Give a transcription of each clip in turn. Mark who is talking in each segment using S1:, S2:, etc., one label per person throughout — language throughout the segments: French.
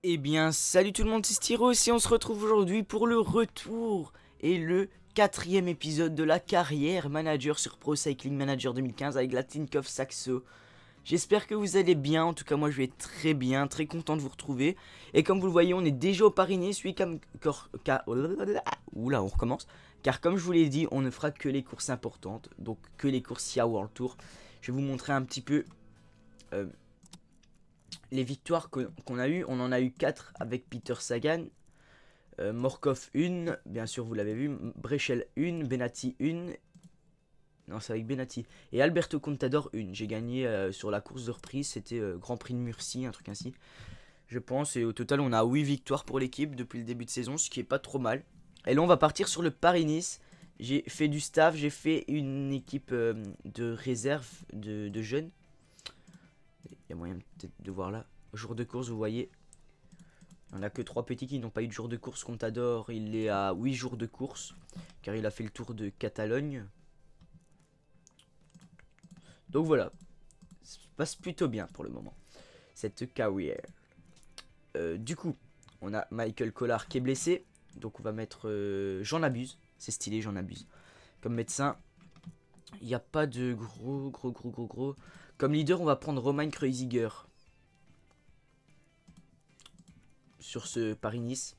S1: Eh bien, salut tout le monde, c'est Styros et on se retrouve aujourd'hui pour le retour et le quatrième épisode de la carrière manager sur Pro Cycling Manager 2015 avec la Tinkoff Saxo. J'espère que vous allez bien, en tout cas moi je vais très bien, très content de vous retrouver. Et comme vous le voyez, on est déjà au Paris-Nice, oula, on recommence. Car comme je vous l'ai dit, on ne fera que les courses importantes, donc que les courses SIA World Tour. Je vais vous montrer un petit peu... les victoires qu'on a eues. On en a eu 4 avec Peter Sagan, Morkov 1, bien sûr vous l'avez vu, Brechel 1, Benatti 1, non c'est avec Benatti, et Alberto Contador 1. J'ai gagné sur la course de reprise, c'était Grand Prix de Murcie, un truc ainsi, je pense, et au total on a 8 victoires pour l'équipe depuis le début de saison, ce qui est pas trop mal. Et là on va partir sur le Paris-Nice. J'ai fait du staff, j'ai fait une équipe de réserve de jeunes. Il y a moyen peut-être de voir là. Jour de course, vous voyez. Il n'y en a que 3 petits qui n'ont pas eu de jour de course. Contador, il est à 8 jours de course. Car il a fait le tour de Catalogne. Donc voilà. Ça se passe plutôt bien pour le moment. Cette carrière. Du coup, on a Michael Collard qui est blessé. Donc on va mettre J'en abuse. C'est stylé, J'en abuse. Comme médecin. Il n'y a pas de gros. Comme leader, on va prendre Romain Kreuziger. Sur ce Paris-Nice.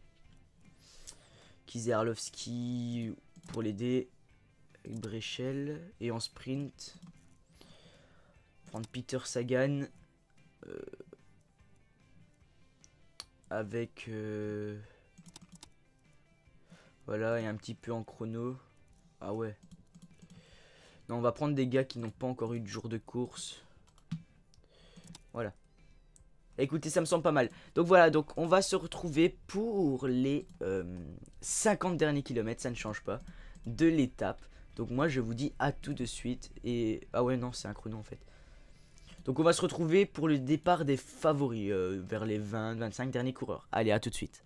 S1: Kizerlovski pour l'aider. Brechel. Et en sprint. Prendre Peter Sagan. Avec... voilà, et un petit peu en chrono. Ah ouais. Non, on va prendre des gars qui n'ont pas encore eu de jour de course. Voilà. Écoutez, ça me semble pas mal. Donc voilà, donc on va se retrouver pour les 50 derniers kilomètres, ça ne change pas, de l'étape. Donc moi je vous dis à tout de suite. Et ah ouais non, c'est un chrono en fait. Donc on va se retrouver pour le départ des favoris, vers les 20-25 derniers coureurs. Allez, à tout de suite.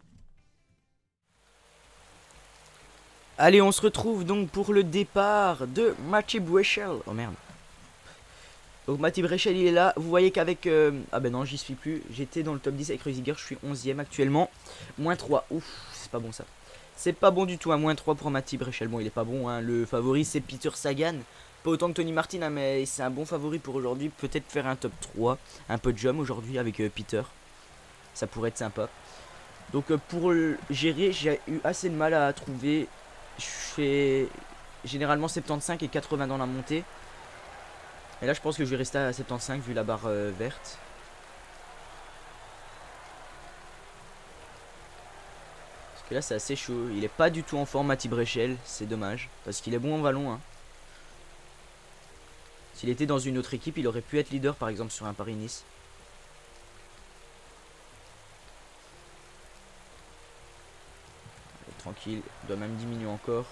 S1: Allez, on se retrouve donc pour le départ de Mathieu Brechel. Oh merde. Donc Mathieu Brechel il est là, vous voyez qu'avec... ah ben non, j'y suis plus, j'étais dans le top 10 avec Kreuziger, je suis 11ème actuellement. Moins 3, ouf, c'est pas bon ça. C'est pas bon du tout, hein, moins 3 pour Mathieu Brechel. Bon, il est pas bon, hein. Le favori c'est Peter Sagan. Pas autant que Tony Martin, hein, mais c'est un bon favori pour aujourd'hui. Peut-être faire un top 3, un podium aujourd'hui avec Peter. Ça pourrait être sympa. Donc pour gérer, j'ai eu assez de mal à trouver. Je fais généralement 75 et 80 dans la montée. Et là je pense que je vais rester à 75 vu la barre verte. Parce que là c'est assez chaud. Il est pas du tout en forme Mathieu Brechel. C'est dommage. Parce qu'il est bon en vallon, hein. S'il était dans une autre équipe, il aurait pu être leader par exemple sur un Paris-Nice. Tranquille, il doit même diminuer encore.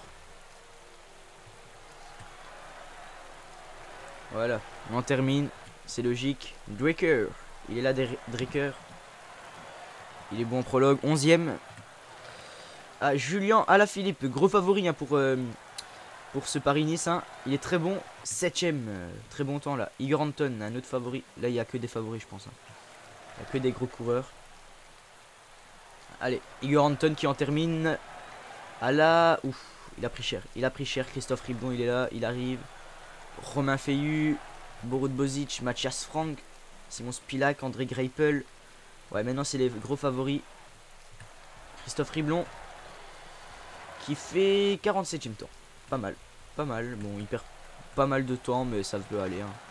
S1: Voilà, on en termine, c'est logique. Dreker, il est là, Dreker. Il est bon en prologue, 11ème. Ah, Julien Alaphilippe, gros favori hein, pour ce Paris-Nice. Hein. Il est très bon, 7ème, très bon temps là. Igor Anton, un autre favori. Là, il n'y a que des favoris, je pense. Hein. Il n'y a que des gros coureurs. Allez, Igor Anton qui en termine. Ah là, ouf, il a pris cher. Il a pris cher, Christophe Riblon, il est là, il arrive. Romain Feillu, Borut Bozic, Mathias Frank, Simon Spilak, André Greipel. Ouais, maintenant c'est les gros favoris. Christophe Riblon qui fait 47ème temps. Pas mal, pas mal. Bon, il perd pas mal de temps, mais ça peut aller. Hein.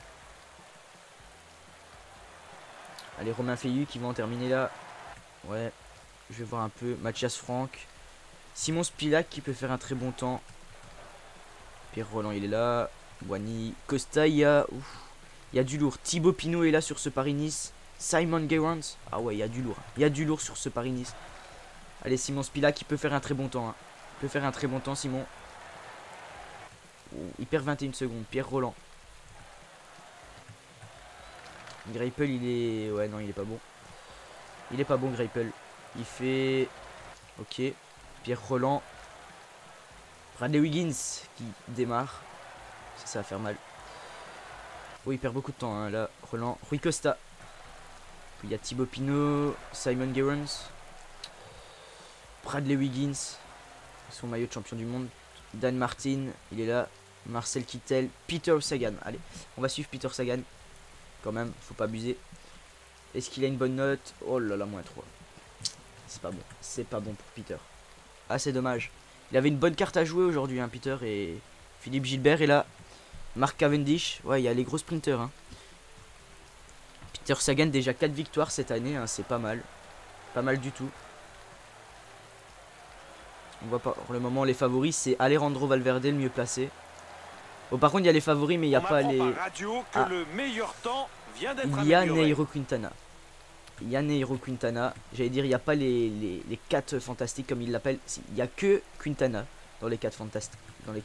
S1: Allez, Romain Feillu qui va en terminer là. Ouais, je vais voir un peu. Mathias Frank. Simon Spilak qui peut faire un très bon temps. Pierre Roland, il est là. Wani, Costa, il y a du lourd. Thibaut Pinot est là sur ce Paris-Nice. Simon Gerrans. Ah ouais, il y a du lourd. Il y a du lourd sur ce Paris-Nice. Allez, Simon Spilak qui peut faire un très bon temps. Hein. Il peut faire un très bon temps, Simon. Il perd 21 secondes. Pierre Roland. Greipel, il est... ouais, non, il est pas bon. Il est pas bon, Greipel. Il fait... ok. Pierre Roland. Bradley Wiggins qui démarre. Ça va faire mal. Oui, il perd beaucoup de temps hein, là. Roland. Rui Costa. Il y a Thibaut Pinot, Simon Gerrans, Bradley Wiggins, son maillot de champion du monde, Dan Martin, il est là, Marcel Kittel, Peter Sagan. Allez, on va suivre Peter Sagan. Quand même, faut pas abuser. Est-ce qu'il a une bonne note? Oh là là, -3. C'est pas bon. C'est pas bon pour Peter. Ah, c'est dommage. Il avait une bonne carte à jouer aujourd'hui, hein, Peter. Et Philippe Gilbert est là. Mark Cavendish. Ouais, il y a les gros sprinters. Hein. Peter Sagan, déjà 4 victoires cette année. Hein, c'est pas mal. Pas mal du tout. On voit pas. Pour le moment, les favoris, c'est Alejandro Valverde, le mieux placé. Bon, par contre, il y a les favoris, mais il n'y a pas les. Ah. Il y a Nairo Quintana. Il y a Nairo Quintana. J'allais dire, il n'y a pas les 4 fantastiques comme il l'appelle. Il n'y a que Quintana dans les 4 fantastiques.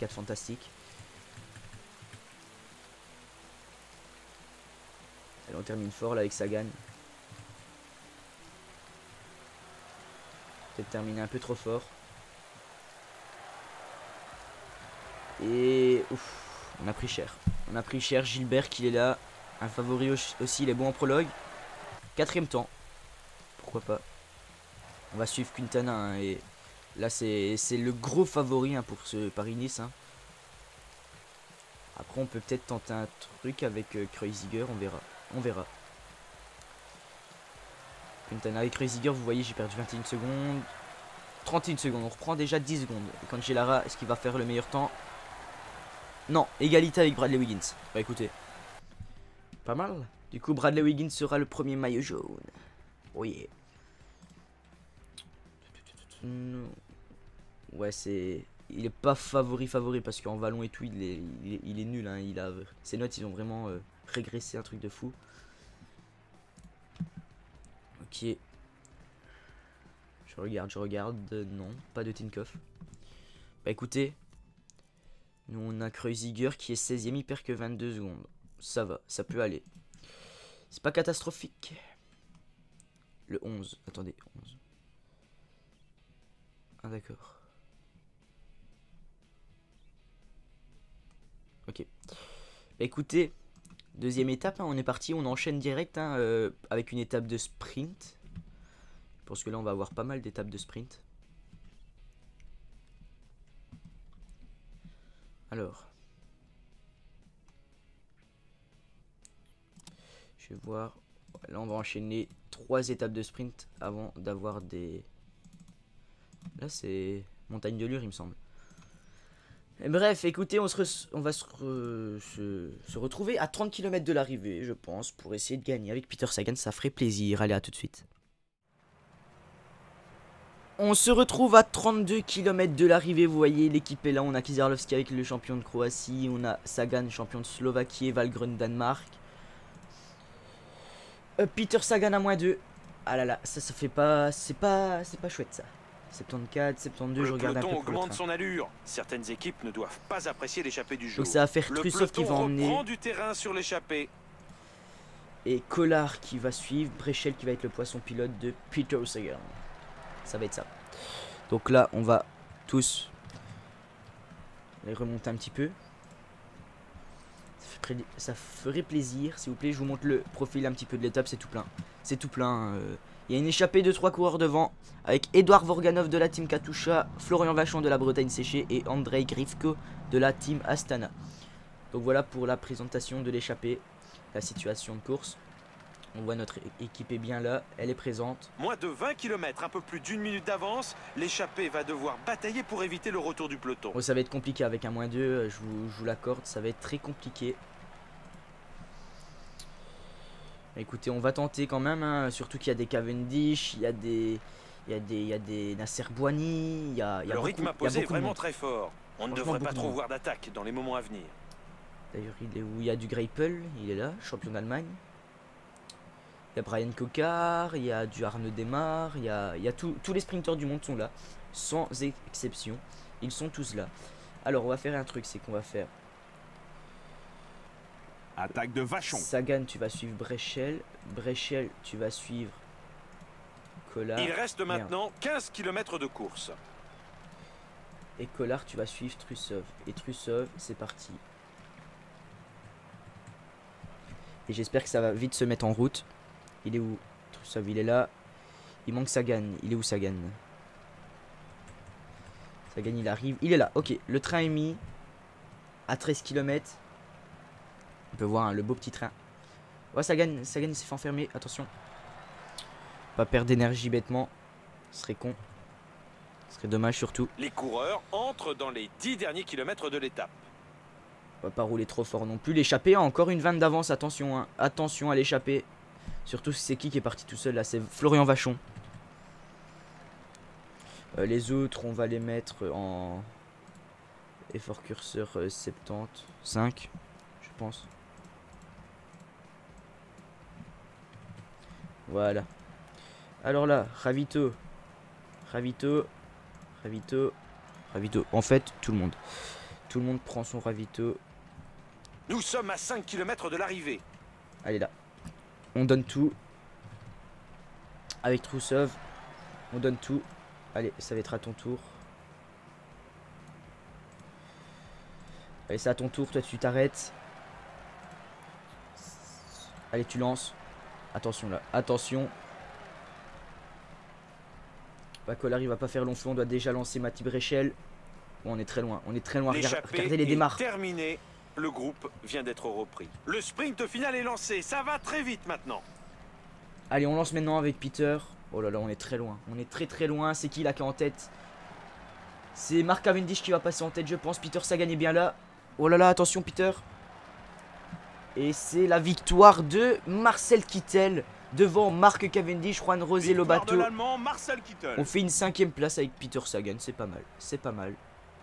S1: Allez, on termine fort là avec Sagan. Peut-être terminer un peu trop fort. Et ouf, on a pris cher. On a pris cher. Gilbert qui est là. Un favori aussi, il est bon en prologue. 4ème temps. Pourquoi pas. On va suivre Quintana. Hein, et là, c'est le gros favori hein, pour ce Paris-Nice. Hein. Après, on peut peut-être tenter un truc avec Kreuziger. On verra. On verra. Quintana et Kreuziger, vous voyez, j'ai perdu 21 secondes. 31 secondes. On reprend déjà 10 secondes. Et quand Gellara, est-ce qu'il va faire le meilleur temps? Non, égalité avec Bradley Wiggins. Bah écoutez. Pas mal. Du coup, Bradley Wiggins sera le premier maillot jaune. Oh yeah. Ouais, c'est... Il est pas favori parce qu'en vallon et tout, il est nul. Hein. Ses notes, ils ont vraiment régressé, un truc de fou. Ok. Je regarde. Non, pas de Tinkoff. Bah écoutez. Nous, on a Kreuziger qui est 16ème, il perd que 22 secondes. Ça va, ça peut aller. C'est pas catastrophique. Le 11, attendez, 11. Ah d'accord. Ok. Bah, écoutez, deuxième étape, hein, on est parti, on enchaîne direct hein, avec une étape de sprint. Je pense que là on va avoir pas mal d'étapes de sprint. Alors. Je vais voir. Là on va enchaîner 3 étapes de sprint avant d'avoir des... Là c'est montagne de Lure il me semble. Et bref, écoutez, on va se retrouver à 30 km de l'arrivée, je pense, pour essayer de gagner avec Peter Sagan, ça ferait plaisir. Allez, à tout de suite. On se retrouve à 32 km de l'arrivée, vous voyez, l'équipe est là. On a Kizarlovski avec le champion de Croatie, on a Sagan, champion de Slovaquie, et Valgren, Danemark. Peter Sagan à -2. Ah là là, ça fait pas... C'est pas chouette ça. 74, 72, je regarde un peu. Le peloton augmente
S2: son allure. Certaines équipes ne doivent pas apprécier l'échappée du jour.
S1: Donc ça va faire Trusov qui va emmener.
S2: Du terrain sur l'échappée.
S1: Et Collard qui va suivre. Brechel qui va être le poisson pilote de Peter Sagan. Ça va être ça. Donc là, on va tous les remonter un petit peu. Ça ferait plaisir, s'il vous plaît. Je vous montre le profil un petit peu de l'étape. C'est tout plein. C'est tout plein. Il y a une échappée de 3 coureurs devant. Avec Edouard Vorganov de la team Katusha, Florian Vachon de la Bretagne Séchée et Andrei Grifko de la team Astana. Donc voilà pour la présentation de l'échappée. La situation de course. On voit notre équipe est bien là, elle est présente.
S2: Moins de 20 km, un peu plus d'1 minute d'avance. L'échappée va devoir batailler pour éviter le retour du peloton.
S1: Oh, ça va être compliqué avec un -2, je vous l'accorde, ça va être très compliqué. Écoutez, on va tenter quand même, hein, surtout qu'il y a des Cavendish, il y a des Nasser Bouhanni,
S2: le rythme imposé est vraiment très fort. On ne devrait pas trop voir d'attaque dans les moments à venir.
S1: D'ailleurs, il est où? Il y a du Greipel, il est là, champion d'Allemagne. Il y a Brian Cocard, il y a du Arnaud Desmar, il y a tous les sprinteurs du monde sont là, sans exception. Ils sont tous là. Alors, on va faire un truc, c'est qu'on va faire...
S3: Attaque de Vachon.
S1: Sagan, tu vas suivre Brechel. Brechel, tu vas suivre Collard.
S2: Il reste maintenant 15 km de course.
S1: Et Collard, tu vas suivre Trusov. Et Trusov, c'est parti. Et j'espère que ça va vite se mettre en route. Il est où Troussov, il est là. Il manque Sagan. Il est où Sagan? Sagan, il arrive. Il est là. Ok, le train est mis à 13 km. On peut voir hein, le beau petit train. Ouais, Sagan il s'est fait enfermer. Attention. Pas perdre d'énergie bêtement. Ce serait con. Ce serait dommage surtout.
S2: Les coureurs entrent dans les 10 derniers kilomètres de l'étape.
S1: On va pas rouler trop fort non plus. L'échappée a encore une vanne d'avance. Attention, hein. Attention à l'échappée. Surtout si c'est qui est parti tout seul là. C'est Florian Vachon. Les autres, on va les mettre en effort curseur 75, je pense. Voilà. Alors là, Ravito. En fait, tout le monde. Tout le monde prend son Ravito.
S2: Nous sommes à 5 km de l'arrivée.
S1: Allez là. On donne tout. Avec Troussov, on donne tout. Allez, ça va être à ton tour. Allez, c'est à ton tour. Toi, tu t'arrêtes. Allez, tu lances. Attention là. Attention. Bacolari va pas faire long feu. On doit déjà lancer Mati Bréchel. Bon, on est très loin. On est très loin. Regardez les démarres.
S2: Terminé. Le groupe vient d'être repris. Le sprint final est lancé. Ça va très vite maintenant.
S1: Allez, on lance maintenant avec Peter. Oh là là, on est très loin. On est très loin. C'est qui là qui est en tête? C'est Mark Cavendish qui va passer en tête, je pense. Peter Sagan est bien là. Oh là là, attention Peter. Et c'est la victoire de Marcel Kittel devant Mark Cavendish, Juan José Lobato. On fait une 5e place avec Peter Sagan. C'est pas mal. C'est pas mal.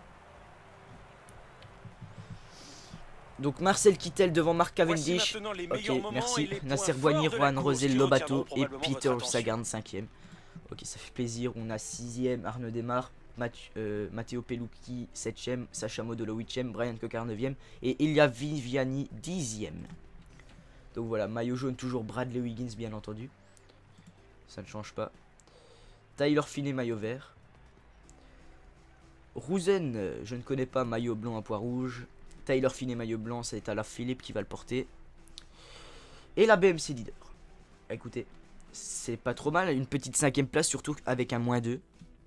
S1: Donc Marcel Kittel devant Mark Cavendish. Ok, merci. Nasser Boigny, Juan José Lobato et Peter Sagan 5e. Ok, ça fait plaisir. On a 6e Arnaud Desmar, Matteo Pelucchi 7e, Sacha Modolo 8e, Brian Cocard 9e et Ilya Viviani 10e. Donc voilà, maillot jaune toujours Bradley Wiggins bien entendu. Ça ne change pas. Tyler Finney maillot vert. Rouzen, je ne connais pas, maillot blanc à pois rouge. Tyler Finney maillot blanc, c'est Alain Philippe qui va le porter. Et la BMC leader. Écoutez, c'est pas trop mal, une petite 5e place, surtout avec un -2.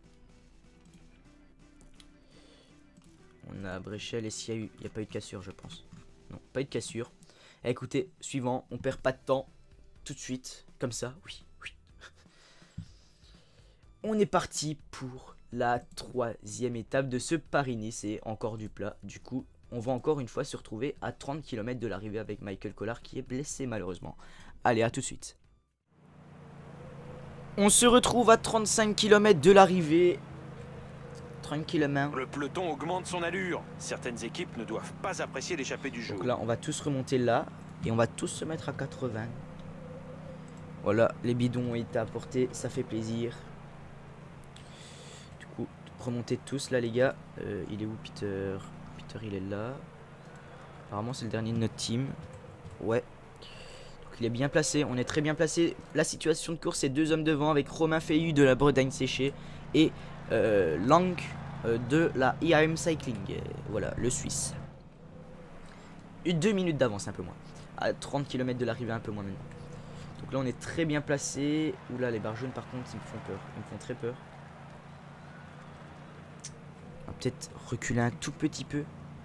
S1: On a Bréchel et s'il y a eu, il n'y a pas eu de cassure, je pense. Non, pas eu de cassure. Écoutez, suivant, on perd pas de temps. Tout de suite, comme ça, oui. On est parti pour la 3e étape de ce Paris-Nice. C'est encore du plat, du coup. On va encore une fois se retrouver à 30 km de l'arrivée avec Michael Collard qui est blessé malheureusement. Allez, à tout de suite. On se retrouve à 35 km de l'arrivée. Tranquillement.
S2: Le peloton augmente son allure. Certaines équipes ne doivent pas apprécier l'échappée du jeu.
S1: Donc là, on va tous remonter là. Et on va tous se mettre à 80. Voilà, les bidons ont été apportés. Ça fait plaisir. Du coup, remontez tous là les gars. Il est où Peter? Il est là. Apparemment c'est le dernier de notre team. Ouais. Donc il est bien placé. On est très bien placé. La situation de course c'est 2 hommes devant avec Romain Feillu de la Bretagne séchée et Lang de la IAM Cycling. Voilà, le Suisse. 2 minutes d'avance, un peu moins. À 30 km de l'arrivée, un peu moins maintenant. Donc là on est très bien placé. Oula, les barres jaunes par contre ils me font peur. Ils me font très peur. On va peut-être reculer un tout petit peu.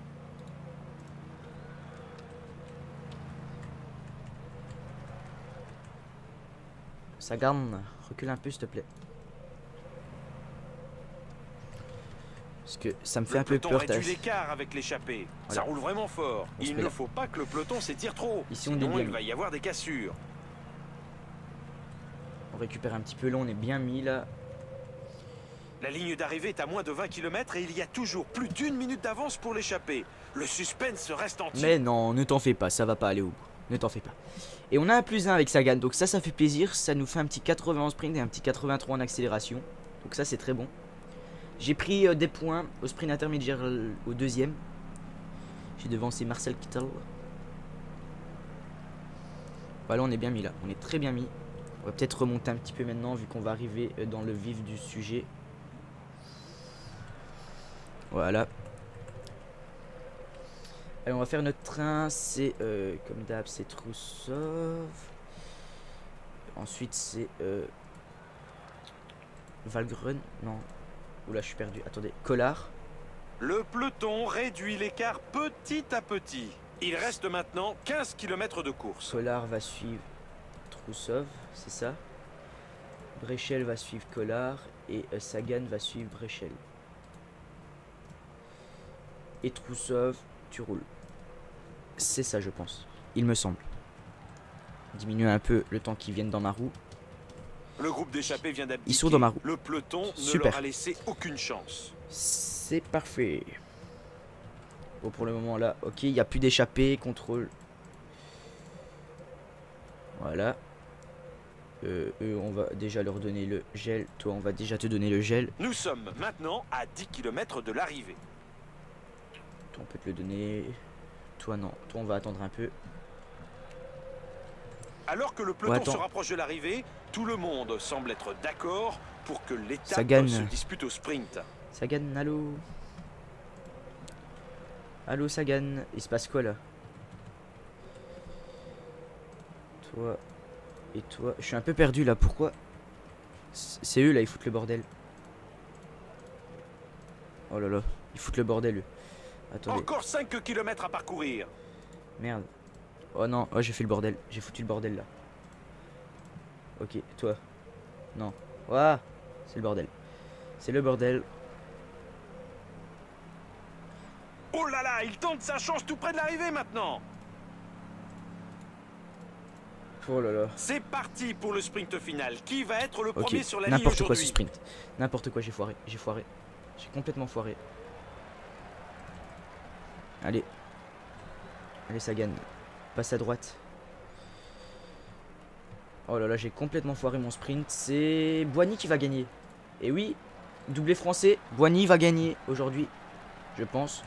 S1: Sagan, recule un peu s'il te plaît. Parce que ça me fait un peu peur.
S2: Le peloton réduit l'écart avec l'échappée. Voilà. Ça roule vraiment fort. Il ne faut pas que le peloton s'étire trop.
S1: Ici on est
S2: sinon
S1: bien
S2: il va y avoir des cassures.
S1: On récupère un petit peu là, on est bien mis là.
S2: La ligne d'arrivée est à moins de 20 km et il y a toujours plus d'1 minute d'avance pour l'échappée. Le suspense reste entier.
S1: Mais non, ne t'en fais pas, ça va pas aller au bout. Ne t'en fais pas. Et on a un +1 avec Sagan, donc ça fait plaisir. Ça nous fait un petit 80 en sprint et un petit 83 en accélération. Donc ça c'est très bon. J'ai pris des points au sprint intermédiaire au 2e. J'ai devancé Marcel Kittel. Voilà, on est bien mis là. On est très bien mis. On va peut-être remonter un petit peu maintenant vu qu'on va arriver dans le vif du sujet. Voilà. Allez, on va faire notre train. C'est comme d'hab, c'est Troussov. Ensuite, c'est Valgren. Non. Oula, je suis perdu. Attendez. Collard.
S2: Le peloton réduit l'écart petit à petit. Il reste maintenant 15 km de course.
S1: Collard va suivre Troussov, c'est ça. Bréchel va suivre Collard et Sagan va suivre Bréchel. Et Troussov, tu roules. C'est ça, je pense. Il me semble. Diminuer un peu le temps qu'ils viennent dans ma roue.
S2: Le groupe d'échappés vient d'abdiquer.
S1: Ils sont dans ma roue.
S2: Le peloton ne
S1: Super.
S2: leur a laissé aucune chance.
S1: C'est parfait. Bon, pour le moment là, ok, il n'y a plus d'échappée, contrôle. Voilà. Eux, on va déjà leur donner le gel. Toi, on va déjà te donner le gel.
S2: Nous sommes maintenant à 10 km de l'arrivée.
S1: Toi, on peut te le donner. Toi, non. Toi, on va attendre un peu.
S2: Alors que le peloton se rapproche de l'arrivée, tout le monde semble être d'accord pour que l'étape se dispute au sprint.
S1: Sagan, allô? Allô, Sagan, il se passe quoi là? Toi et toi, je suis un peu perdu là, pourquoi? C'est eux là, ils foutent le bordel. Oh là là, ils foutent le bordel eux. Attendez.
S2: Encore 5 km à parcourir.
S1: Merde. Oh non, oh j'ai fait le bordel, j'ai foutu le bordel là. Ok, toi. Non. Ouah, c'est le bordel. C'est le bordel.
S2: Oh là là, il tente sa chance tout près de l'arrivée maintenant.
S1: Oh là là.
S2: C'est parti pour le sprint final. Qui va être le premier sur la ligne
S1: n'importe quoi ce
S2: aujourd'hui?
S1: sprint. N'importe quoi, j'ai foiré. J'ai foiré. J'ai complètement foiré. Allez. Allez, Sagan. Passe à droite. Oh là là, j'ai complètement foiré mon sprint. C'est Boigny qui va gagner. Et oui, doublé français. Boigny va gagner aujourd'hui. Je pense.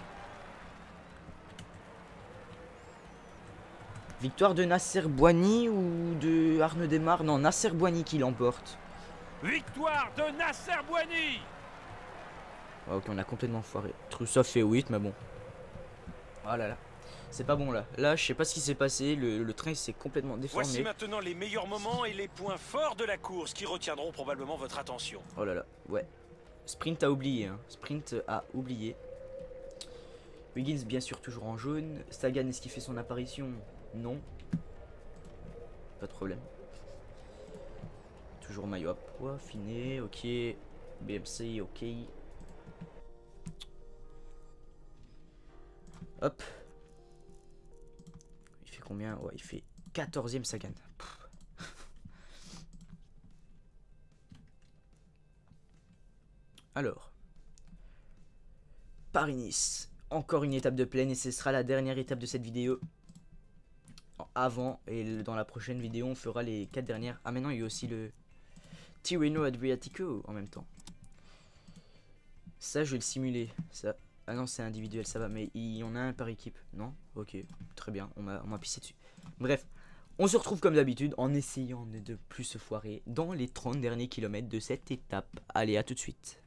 S1: Victoire de Nasser Boigny ou de Arnaud Démarre? Non, Nasser Boigny qui l'emporte.
S2: Victoire de Nasser Boigny.
S1: Ouais, ok, on a complètement foiré. Troussov fait 8, mais bon. Oh là là. C'est pas bon là. Là, je sais pas ce qui s'est passé. Le train s'est complètement déformé.
S2: Voici maintenant les meilleurs moments et les points forts de la course qui retiendront probablement votre attention.
S1: Oh là là. Ouais. Sprint a oublié. Hein. Sprint a oublié. Wiggins, bien sûr, toujours en jaune. Sagan, est-ce qu'il fait son apparition? Non. Pas de problème. Toujours maillot à poids. Finet. Ok. BMC. Ok. Hop. Il fait combien? Ouais, il fait 14e Sagan. Alors. Paris-Nice. Encore une étape de plaine et ce sera la dernière étape de cette vidéo. Avant et dans la prochaine vidéo on fera les 4 dernières. Ah maintenant il y a aussi le Tirreno Adriatico en même temps. Ça je vais le simuler. Ça. Ah non c'est individuel ça va mais il y en a un par équipe. Non? Ok très bien on m'a pissé dessus. Bref on se retrouve comme d'habitude en essayant de plus se foirer dans les 30 derniers kilomètres de cette étape. Allez à tout de suite.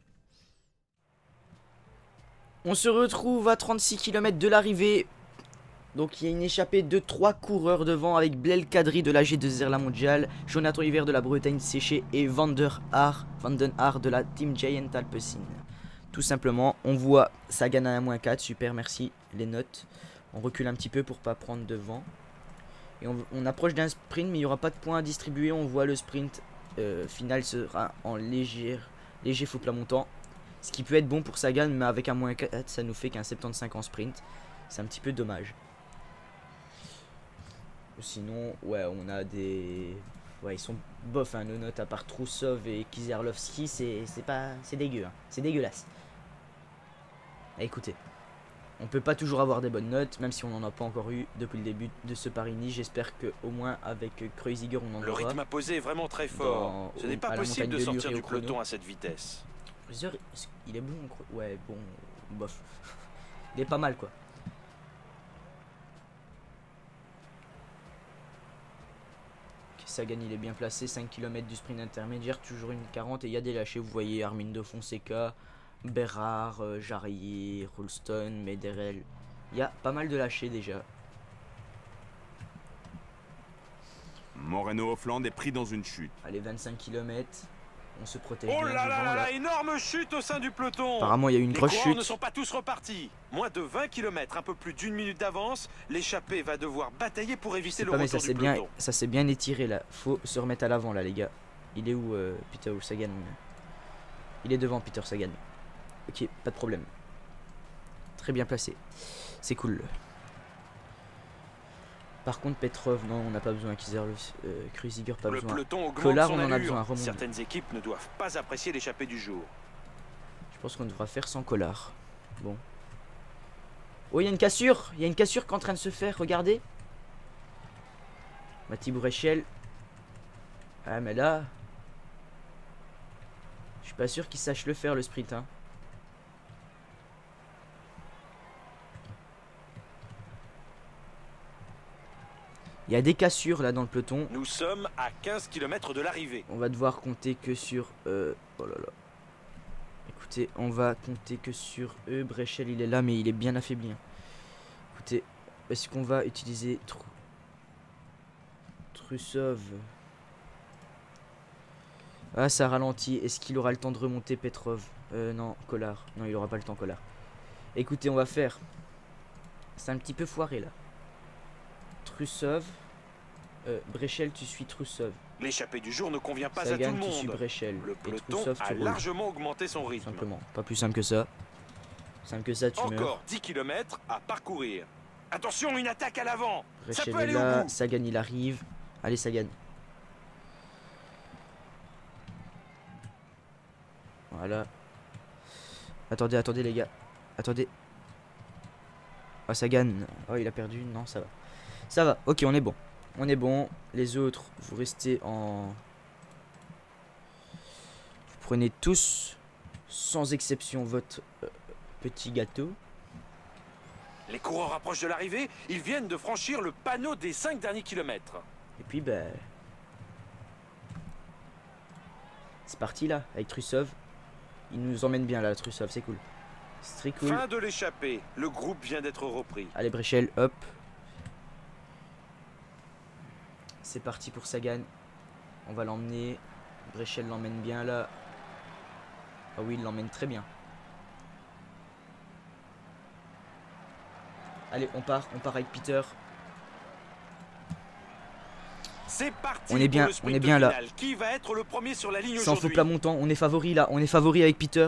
S1: On se retrouve à 36 km de l'arrivée. Donc il y a une échappée de 3 coureurs devant avec Blel Kadri de la G2R la mondiale, Jonathan Hiver de la Bretagne séchée et Van den Haar de la Team Giant Alpecin. Tout simplement, on voit Sagan à 1-4, super merci les notes. On recule un petit peu pour pas prendre de vent. Et on approche d'un sprint mais il n'y aura pas de points à distribuer, on voit le sprint final sera en léger faux plat montant. Ce qui peut être bon pour Sagan mais avec un -4 ça nous fait qu'un 75 en sprint. C'est un petit peu dommage. Sinon, ouais, on a des... Ouais, ils sont bof, hein, nos notes, à part Troussov et Kizerlovski, c'est dégueu, hein. C'est dégueulasse. Écoutez, on peut pas toujours avoir des bonnes notes, même si on n'en a pas encore eu depuis le début de ce Paris-Nice. J'espère que au moins avec Kreuziger, on en aura.
S2: Le rythme imposé est vraiment très fort. Ce n'est pas possible de sortir du peloton à cette vitesse.
S1: Kreuziger, il est bon, ouais, bon, bof. Il est pas mal, quoi. Sagan il est bien placé, 5 km du sprint intermédiaire, toujours une 40 et il y a des lâchés, vous voyez Armindo Fonseca, Bérard, Jarrier, Rolston, Mederel, il y a pas mal de lâchés déjà.
S3: Moreno Offland est pris dans une chute.
S1: Allez, 25 km. On se protège
S2: Oh
S1: bien
S2: là là
S1: devant,
S2: là, énorme chute au sein du peloton.
S1: Apparemment, il y a eu une
S2: Les
S1: grosse
S2: coureurs
S1: chute.
S2: ne sont pas tous repartis. Moins de 20 km, un peu plus d'une minute d'avance. L'échappée va devoir batailler pour
S1: Je
S2: éviter
S1: sais
S2: le
S1: pas, mais
S2: retour
S1: ça
S2: du peloton.
S1: s'est bien étiré là. Faut se remettre à l'avant là, les gars. Il est où, Peter Sagan? Il est devant, Peter Sagan. Ok, pas de problème. Très bien placé. C'est cool. Par contre, Petrov, non, on n'a pas besoin. Kruziger, pas
S2: Le
S1: besoin.
S2: peloton augmente
S1: Collard,
S2: son
S1: on en a
S2: allure.
S1: besoin, remonte.
S2: Certaines équipes ne doivent pas apprécier l'échappée du jour.
S1: Je pense qu'on devra faire sans Collard. Bon. Oh, il y a une cassure. Il y a une cassure qui est en train de se faire. Regardez. Mati Bourrechel. Ah, mais là. Je suis pas sûr qu'il sache le faire, le sprint. Hein. Il y a des cassures là dans le peloton.
S2: Nous sommes à 15 km de l'arrivée.
S1: On va devoir compter que sur... Oh là là. Écoutez, on va compter que sur eux. Brechel, il est là, mais il est bien affaibli. Hein. Écoutez, est-ce qu'on va utiliser Trusov? Ah, ça ralentit. Est-ce qu'il aura le temps de remonter Petrov? Non, Collard. Non, il aura pas le temps, Collard. Écoutez, on va faire... C'est un petit peu foiré, là. Trusov. Brechel, tu suis Trusov.
S2: L'échappée du jour ne convient pas
S1: Sagan,
S2: à tout le
S1: tu suis
S2: monde.
S1: Brechel.
S2: Le
S1: Et
S2: peloton
S1: Trusov, tu
S2: a
S1: roules.
S2: largement augmenté son rythme.
S1: Simplement. Pas plus simple que ça. Simple que ça, tu meurs.
S2: Encore 10 km à parcourir. Attention, une attaque à l'avant. Ça
S1: Brechel
S2: peut
S1: est
S2: aller au
S1: là.
S2: bout.
S1: Sagan, il arrive. Allez, Sagan. Voilà. Attendez, attendez, les gars. Attendez. Ah, Sagan. Oh, il a perdu. Non, ça va. Ça va. Ok, on est bon. On est bon. Les autres, vous restez en... Vous prenez tous, sans exception, votre petit gâteau.
S2: Les coureurs approchent de l'arrivée. Ils viennent de franchir le panneau des 5 derniers kilomètres.
S1: Et puis, ben... C'est parti, là, avec Trusov. Il nous emmène bien, là, Trusov. C'est cool. C'est très cool.
S2: Fin de l'échappée. Le groupe vient d'être repris.
S1: Allez, Brechel, hop. C'est parti pour Sagan. On va l'emmener. Brechel l'emmène bien là. Ah oui, il l'emmène très bien. Allez, on part avec Peter.
S2: C'est parti.
S1: On est bien,
S2: pour le sprint
S1: on est bien là.
S2: final. Qui va être le premier sur la ligne
S1: Sans faux
S2: aujourd'hui?
S1: plat montant, on est favori là. On est favori avec Peter.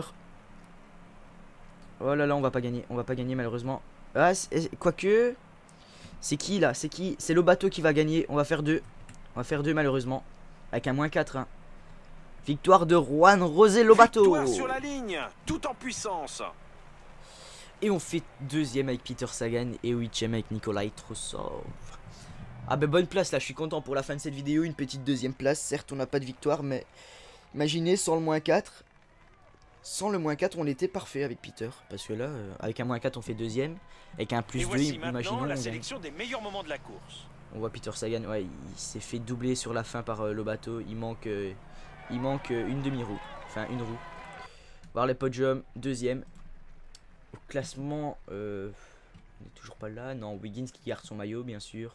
S1: Oh là là, on va pas gagner. On va pas gagner malheureusement. Ah, quoique. C'est qui là? C'est qui? C'est Lobato qui va gagner. On va faire 2. On va faire 2 malheureusement. Avec un -4. Hein. Victoire de Juan José Lobato.
S2: Victoire sur la ligne, tout en puissance.
S1: Et on fait 2ème avec Peter Sagan et 8ème avec Nikolai Trusov. Ah ben bonne place là, je suis content pour la fin de cette vidéo. Une petite 2ème place. Certes, on n'a pas de victoire, mais imaginez sans le -4. Sans le -4, on était parfait avec Peter. Parce que là, avec un -4, on fait 2ème. Avec un
S2: Et
S1: +2,
S2: voici
S1: imaginons.
S2: maintenant
S1: On
S2: la
S1: gagne.
S2: sélection des meilleurs moments de la course.
S1: On voit Peter Sagan, ouais, il s'est fait doubler sur la fin par Lobato. Il manque une demi-roue. Enfin, une roue. Voir les podiums, 2ème. Au classement, on n'est toujours pas là. Non, Wiggins qui garde son maillot, bien sûr.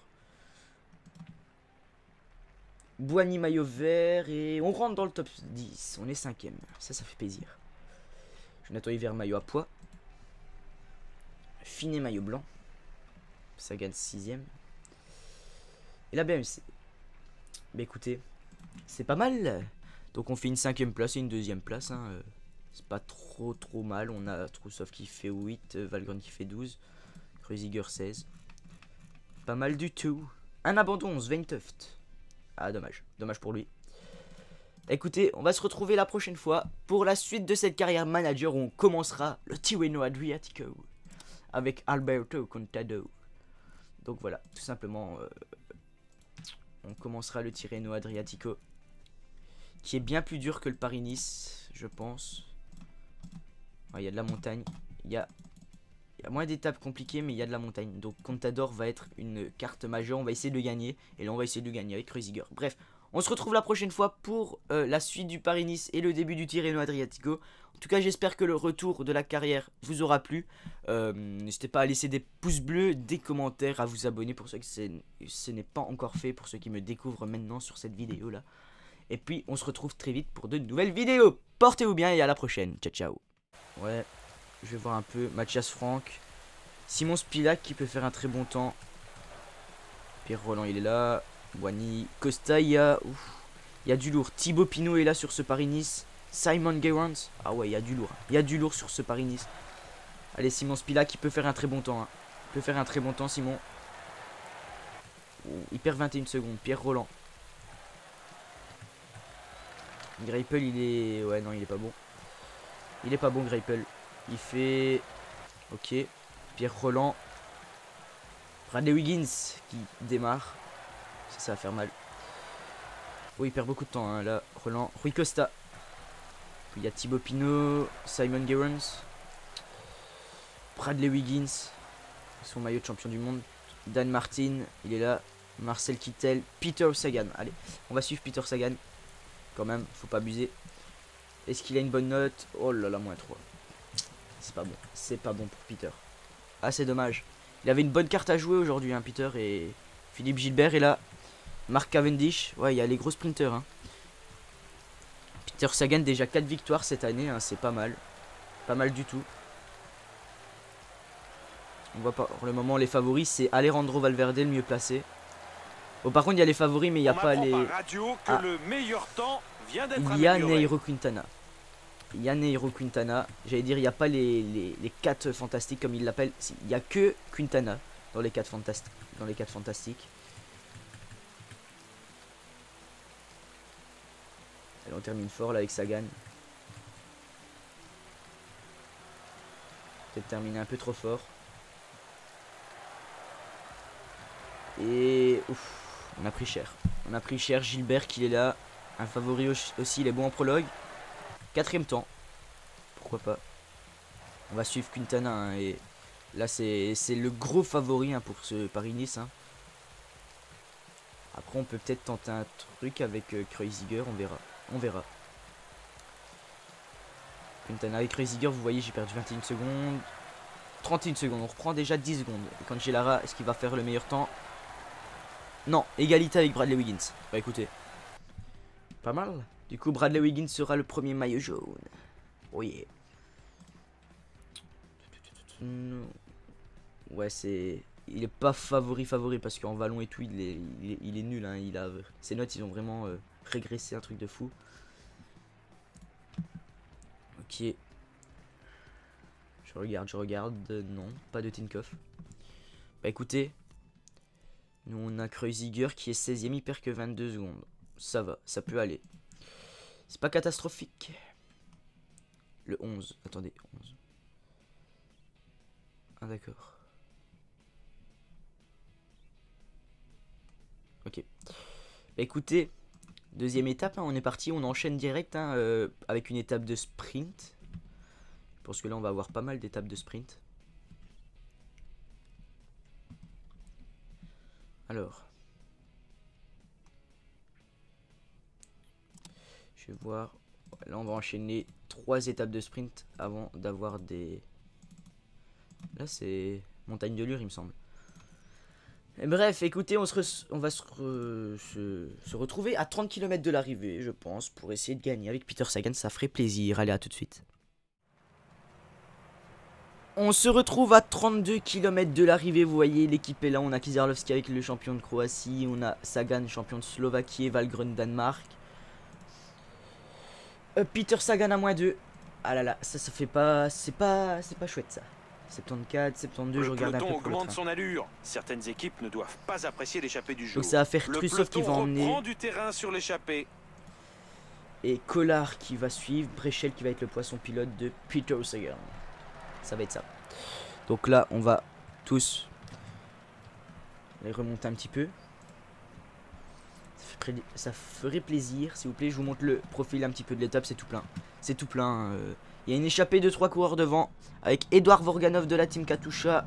S1: Boigny maillot vert. Et on rentre dans le top 10. On est 5ème. Ça fait plaisir. Jonathan Hiver maillot à poids. Finet maillot blanc. Sagan 6ème. Et la BMC. Bah écoutez, c'est pas mal. Donc on fait une 5ème place et une 2ème place. Hein. C'est pas trop mal. On a Trusov qui fait 8, Valgren qui fait 12, Kruziger 16. Pas mal du tout. Un abandon, Sveintuft. Ah dommage, dommage pour lui. Écoutez, on va se retrouver la prochaine fois pour la suite de cette carrière manager où on commencera le Tirreno Adriatico avec Alberto Contado. Donc voilà, tout simplement, on commencera le Tirreno Adriatico qui est bien plus dur que le Paris-Nice, je pense. Il y a de la montagne, il y a moins d'étapes compliquées, mais il y a de la montagne. Donc Contador va être une carte majeure, on va essayer de le gagner. Et là on va essayer de le gagner avec Kruziger. Bref, On se retrouve la prochaine fois pour la suite du Paris-Nice et le début du Tirreno Adriatico. En tout cas, j'espère que le retour de la carrière vous aura plu. N'hésitez pas à laisser des pouces bleus, des commentaires, à vous abonner pour ceux que ce n'est pas encore fait, pour ceux qui me découvrent maintenant sur cette vidéo là. Et puis on se retrouve très vite pour de nouvelles vidéos. Portez-vous bien et à la prochaine. Ciao ciao. Ouais, je vais voir un peu. Mathias Franck. Simon Spilak qui peut faire un très bon temps. Pierre Roland il est là. Boigny. Costa il y a du lourd. Thibaut Pinot est là sur ce Paris-Nice. Simon Gerrans. Ah ouais il y a du lourd. Il y a du lourd sur ce Paris-Nice. Allez Simon Spilak qui peut faire un très bon temps. Hein. Il peut faire un très bon temps Simon. Il perd 21 secondes. Pierre Roland. Greipel il est... Ouais non il est pas bon. Il est pas bon Greipel. Il fait... Ok. Pierre Roland. Bradley Wiggins qui démarre. Ça va faire mal. Oh il perd beaucoup de temps hein, là. Roland. Rui Costa. Puis il y a Thibaut Pinot. Simon Gerrans. Bradley Wiggins. Son maillot de champion du monde. Dan Martin. Il est là. Marcel Kittel. Peter Sagan. Allez on va suivre Peter Sagan. Quand même, faut pas abuser. Est-ce qu'il a une bonne note? Oh là là, -3. C'est pas bon. C'est pas bon pour Peter. Ah, c'est dommage. Il avait une bonne carte à jouer aujourd'hui, hein, Peter. Et Philippe Gilbert est là. Mark Cavendish. Ouais, il y a les gros sprinters. Hein. Peter Sagan, déjà 4 victoires cette année. Hein, c'est pas mal. Pas mal du tout. On voit pas. Pour le moment, les favoris, c'est Alejandro Valverde, le mieux placé. Bon, par contre, il y a les favoris, mais il n'y a pas les...
S2: le meilleur temps vient d'être
S1: il y a
S2: amélioré.
S1: Nairo Quintana. Il y a Nairo Quintana. J'allais dire, il n'y a pas les 4 fantastiques, comme il l'appelle. Il n'y a que Quintana dans les 4 fantastiques. Allez, on termine fort là avec Sagan. Peut-être terminer un peu trop fort. Et... Ouf. On a pris cher. On a pris cher. Gilbert qui est là. Un favori aussi. Il est bon en prologue. 4ème temps. Pourquoi pas. On va suivre Quintana. Hein, et là, c'est le gros favori hein, pour ce Paris-Nice. Hein. Après, on peut peut-être tenter un truc avec Kreuziger. On verra. On verra. Quintana avec Kreuziger. Vous voyez, j'ai perdu 21 secondes. 31 secondes. On reprend déjà 10 secondes. Et quand Gellara, est-ce qu'il va faire le meilleur temps? Non, égalité avec Bradley Wiggins. Bah écoutez, pas mal. Du coup, Bradley Wiggins sera le premier maillot jaune. Oh yeah. Ouais, c'est... Il est pas favori parce qu'en vallon et tout, il est nul. Hein. Ses notes, ils ont vraiment régressé, un truc de fou. Ok. Je regarde. Non, pas de Tinkoff. Bah écoutez... Nous on a Kreuziger qui est 16ème, il perd que 22 secondes. Ça va, ça peut aller. C'est pas catastrophique. Le 11, attendez, 11. Ah d'accord. Ok. Bah, écoutez, deuxième étape, hein, on est parti, on enchaîne direct hein, avec une étape de sprint. Je pense que là on va avoir pas mal d'étapes de sprint. Alors, je vais voir. Là, on va enchaîner 3 étapes de sprint avant d'avoir des... Là, c'est montagne de Lure, il me semble. Et bref, écoutez, on va se retrouver à 30 km de l'arrivée, je pense, pour essayer de gagner avec Peter Sagan. Ça ferait plaisir. Allez, à tout de suite. On se retrouve à 32 km de l'arrivée, vous voyez, l'équipe est là, on a Kizarlovski avec le champion de Croatie, on a Sagan, champion de Slovaquie, Valgren, Danemark. Peter Sagan à -2. Ah là là, ça fait pas, c'est pas chouette ça. 74, 72, je regarde un peu.
S2: Le peloton augmente son allure. Certaines équipes ne doivent pas apprécier l'échappée du jour.
S1: Donc ça va faire Trusov qui va emmener.
S2: Le peloton reprend du terrain sur l'échappée.
S1: Et Collard qui va suivre, Brechel qui va être le poisson pilote de Peter Sagan. Ça va être ça. Donc là, on va tous les remonter un petit peu. Ça ferait plaisir, s'il vous plaît. Je vous montre le profil un petit peu de l'étape, c'est tout plein. C'est tout plein. Il y a une échappée de 3 coureurs devant avec Edouard Vorganov de la team Katusha.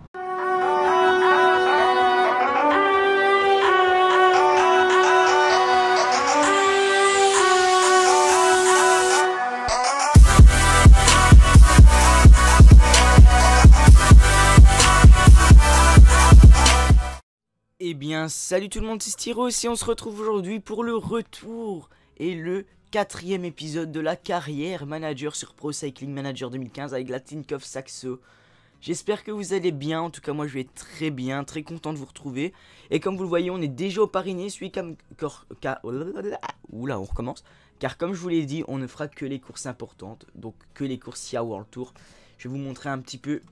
S1: bien, salut tout le monde, c'est Styros et on se retrouve aujourd'hui pour le retour et le 4e épisode de la carrière manager sur Pro Cycling Manager 2015 avec la Tinkoff Saxo. J'espère que vous allez bien, en tout cas moi je vais très bien, très content de vous retrouver. Et comme vous le voyez, on est déjà au Paris-Nice, oula, on recommence. Car comme je vous l'ai dit, on ne fera que les courses importantes, donc que les courses SIA World Tour. Je vais vous montrer un petit peu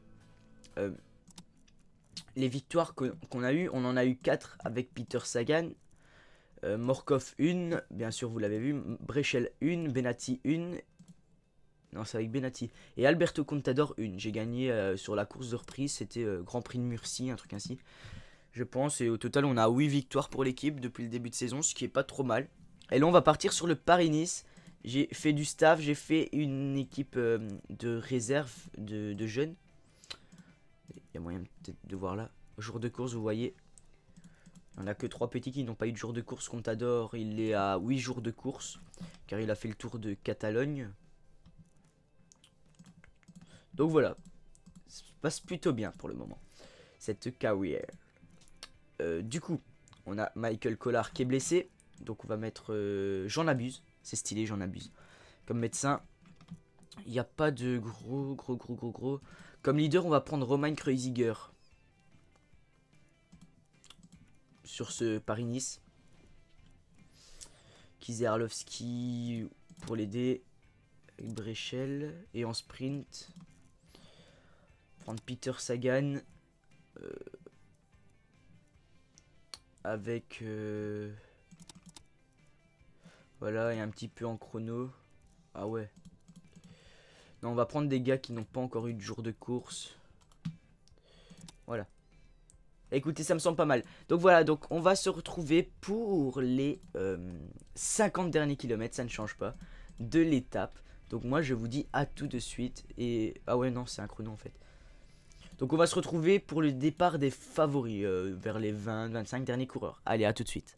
S1: les victoires qu'on a eues. On en a eu 4 avec Peter Sagan, Morkov 1, bien sûr vous l'avez vu, Breschel 1, Benatti 1, non c'est avec Benatti, et Alberto Contador 1. J'ai gagné sur la course de reprise, c'était Grand Prix de Murcie, un truc ainsi, je pense, et au total on a 8 victoires pour l'équipe depuis le début de saison, ce qui est pas trop mal. Et là on va partir sur le Paris-Nice. J'ai fait du staff, j'ai fait une équipe de réserve de jeunes. Il y a moyen peut-être de voir là. Jour de course, vous voyez. Il n'y en a que 3 petits qui n'ont pas eu de jour de course. Contador, il est à 8 jours de course. Car il a fait le tour de Catalogne. Donc voilà. Ça se passe plutôt bien pour le moment. Cette carrière. Du coup, on a Michael Collard qui est blessé. Donc on va mettre J'en abuse. C'est stylé, J'en abuse. Comme médecin. Il n'y a pas de gros. Comme leader, on va prendre Romain Kreuziger sur ce Paris-Nice. Kizerlovski pour l'aider. Breschel. Et en sprint, prendre Peter Sagan. Avec... voilà, et un petit peu en chrono. Ah ouais. Non, on va prendre des gars qui n'ont pas encore eu de jour de course. Voilà. Écoutez, ça me semble pas mal. Donc voilà, donc on va se retrouver pour les 50 derniers kilomètres, ça ne change pas, de l'étape. Donc moi, je vous dis à tout de suite. Et ah ouais, non, c'est un chrono en fait. Donc on va se retrouver pour le départ des favoris, vers les 20-25 derniers coureurs. Allez, à tout de suite.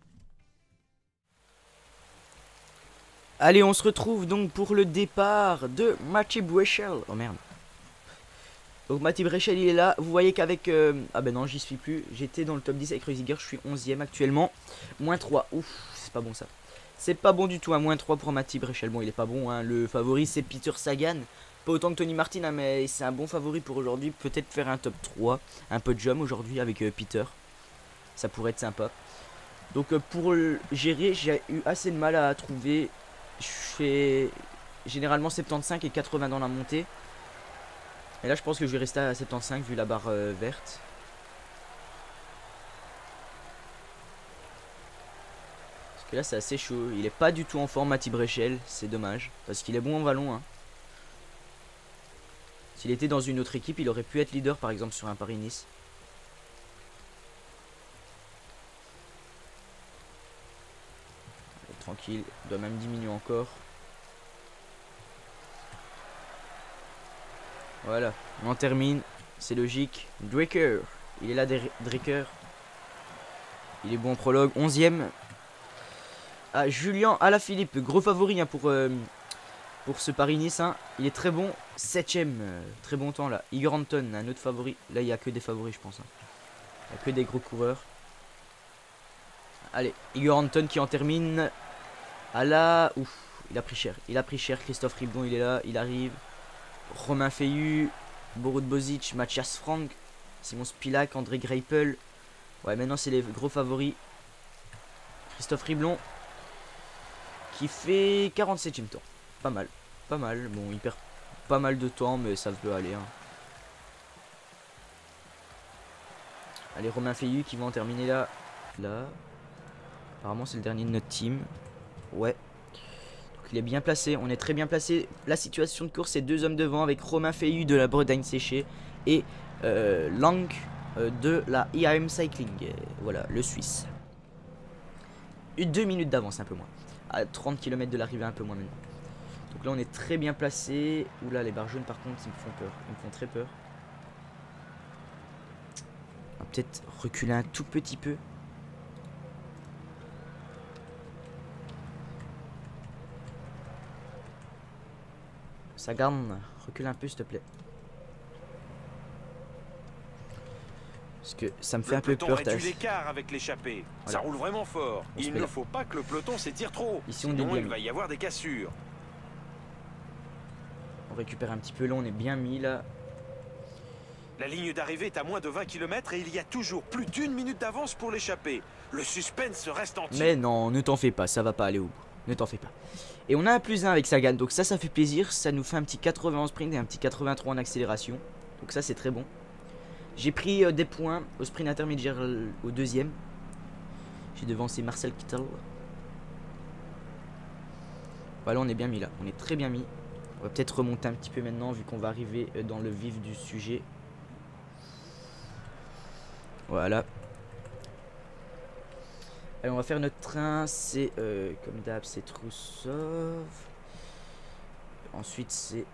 S1: Allez, on se retrouve donc pour le départ de Mathieu Breschel. Oh merde. Donc Mathieu Breschel, il est là. Vous voyez qu'avec... ah ben non, j'y suis plus. J'étais dans le top 10 avec Kreuziger. Je suis 11e actuellement. Moins 3. Ouf, c'est pas bon ça. C'est pas bon du tout, hein. Moins 3 pour Mathieu Breschel. Bon, il est pas bon, hein. Le favori, c'est Peter Sagan. Pas autant que Tony Martin, hein, mais c'est un bon favori pour aujourd'hui. Peut-être faire un top 3. Un podium aujourd'hui avec Peter. Ça pourrait être sympa. Donc pour gérer, j'ai eu assez de mal à trouver... Je fais généralement 75 et 80 dans la montée. Et là je pense que je vais rester à 75 vu la barre verte. Parce que là c'est assez chaud. Il est pas du tout en forme Mathieu Breschel. C'est dommage. Parce qu'il est bon en vallon, hein. S'il était dans une autre équipe, il aurait pu être leader par exemple sur un Paris-Nice. Tranquille, il doit même diminuer encore. Voilà, on en termine. C'est logique. Dreker, il est là, Dreker. Il est bon en prologue. 11e. Ah, Julien Alaphilippe, gros favori, hein, pour ce Paris-Nice, hein. Il est très bon. 7e, très bon temps là. Igor Anton, un autre favori. Là, il n'y a que des favoris, je pense, hein. Il n'y a que des gros coureurs. Allez, Igor Anton qui en termine. Ah là, ouf, il a pris cher. Il a pris cher. Christophe Riblon, il est là, il arrive. Romain Feillu, Borut Bozic, Mathias Frank, Simon Spilak, André Greipel. Ouais, maintenant c'est les gros favoris. Christophe Riblon qui fait 47e temps. Pas mal, pas mal. Bon, il perd pas mal de temps, mais ça peut aller, hein. Allez, Romain Feillu qui va en terminer là. Là. Apparemment, c'est le dernier de notre team. Ouais. Donc il est bien placé. On est très bien placé. La situation de course, c'est 2 hommes devant avec Romain Feillu de la Bretagne séchée et Lang de la IAM Cycling. Voilà, le Suisse. 2 minutes d'avance, un peu moins. À 30 km de l'arrivée, un peu moins maintenant. Donc là, on est très bien placé. Oula, les barres jaunes, par contre, ils me font peur. Ils me font très peur. On va peut-être reculer un tout petit peu. Sagan, recule un peu s'il te plaît. Parce que ça me fait
S2: Le
S1: un peu
S2: peloton
S1: peur.
S2: réduit l'écart avec l'échappée.
S1: Voilà.
S2: Ça roule vraiment fort.
S1: On se
S2: Il
S1: met
S2: ne
S1: là.
S2: faut pas que le peloton s'étire trop.
S1: Ici, on est
S2: Sinon,
S1: bien
S2: il
S1: mis.
S2: va y avoir des cassures.
S1: On récupère un petit peu là, on est bien mis là.
S2: La ligne d'arrivée est à moins de 20 km et il y a toujours plus d'1 minute d'avance pour l'échappée. Le suspense reste entier.
S1: Mais non, ne t'en fais pas, ça va pas aller au bout. Ne t'en fais pas. Et on a un +1 avec Sagan, donc ça fait plaisir. Ça nous fait un petit 80 en sprint et un petit 83 en accélération. Donc ça c'est très bon. J'ai pris des points au sprint intermédiaire au deuxième. J'ai devancé Marcel Kittel. Voilà, on est bien mis là, on est très bien mis. On va peut-être remonter un petit peu maintenant vu qu'on va arriver dans le vif du sujet. Voilà. Allez, on va faire notre train. C'est comme d'hab, c'est Troussov. Ensuite, c'est